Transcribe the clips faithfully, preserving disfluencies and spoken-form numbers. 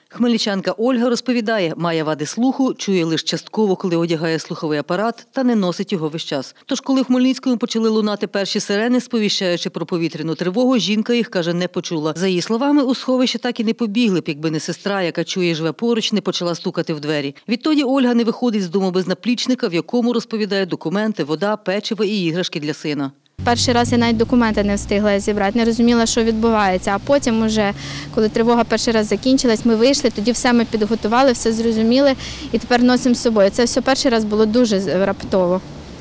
Хмельничанка Ольга розповідає, має вади слуху, чує лише частково, коли одягає слуховий апарат, та не носить його весь час. Тож, коли в Хмельницькому почали лунати перші сирени, сповіщаючи про повітряну тривогу, жінка їх, каже, не почула. За її словами, у сховище так і не побігли б, якби не сестра, яка чує і живе поруч, не почала стукати в двері. Відтоді Ольга не виходить з дому без наплічника, в якому, розповідає, документи, вода, печиво і іграшки для сина. Перший раз я навіть документи не встигла зібрати, не розуміла, що відбувається. А потім, уже, коли тривога перший раз закінчилась, ми вийшли, тоді все ми підготували, все зрозуміли і тепер носимо з собою. Це все перший раз було дуже раптово.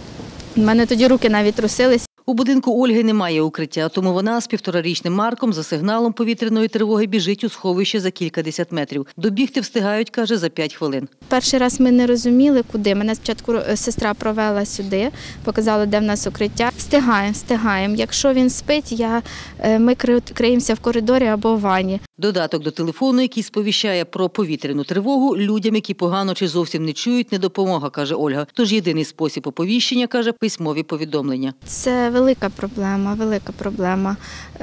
У мене тоді руки навіть трусились. У будинку Ольги немає укриття, тому вона з півторарічним Марком за сигналом повітряної тривоги біжить у сховище за кількадесят метрів. Добігти встигають, каже, за п'ять хвилин. Перший раз ми не розуміли, куди. Мене спочатку сестра провела сюди, показала, де в нас укриття. Встигаємо, встигаємо. Якщо він спить, я, ми криємося в коридорі або в ванні. Додаток до телефону, який сповіщає про повітряну тривогу, людям, які погано чи зовсім не чують, не допомога, каже Ольга. Тож єдиний спосіб оповіщення, каже, письмові повідомлення. Це велика проблема, велика проблема.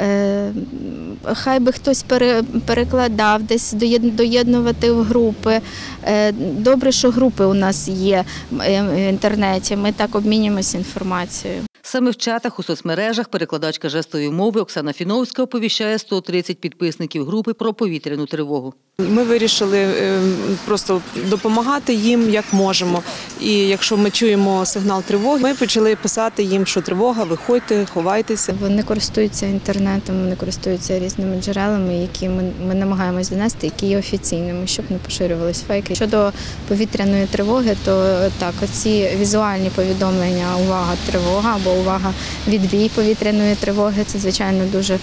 Е, хай би хтось пере, перекладав, десь доєднувати в групи. Е, добре, що групи у нас є в інтернеті, ми так обмінюємося інформацією. Саме в чатах у соцмережах перекладачка жестової мови Оксана Фіновська оповіщає сто тридцять підписників групи про повітряну тривогу. Ми вирішили просто допомагати їм, як можемо. І якщо ми чуємо сигнал тривоги, ми почали писати їм, що тривога, виходьте, ховайтеся. Вони користуються інтернетом, вони користуються різними джерелами, які ми, ми намагаємось донести, які є офіційними, щоб не поширювались фейки. Щодо повітряної тривоги, то так, оці візуальні повідомлення «Увага, тривога» або «Увага, відбій повітряної тривоги» – це, звичайно, дуже е,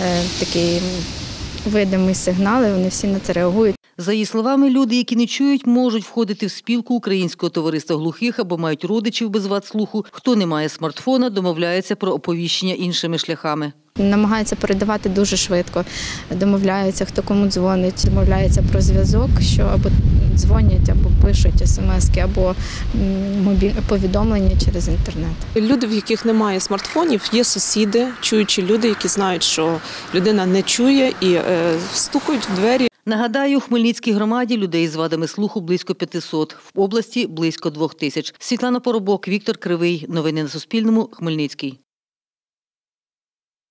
такий видимий сигнал, і вони всі на це реагують. За її словами, люди, які не чують, можуть входити в спілку Українського товариства глухих або мають родичів без вад слуху. Хто не має смартфона, домовляється про оповіщення іншими шляхами. Намагаються передавати дуже швидко, домовляються, хто кому дзвонить, домовляються про зв'язок, що або дзвонять, або пишуть смски, або повідомлення через інтернет. Люди, в яких немає смартфонів, є сусіди, чуючі люди, які знають, що людина не чує і е, стукають в двері. Нагадаю, у Хмельницькій громаді людей з вадами слуху близько п'ятисот, в області – близько двох тисяч. Світлана Поробок, Віктор Кривий. Новини на Суспільному. Хмельницький.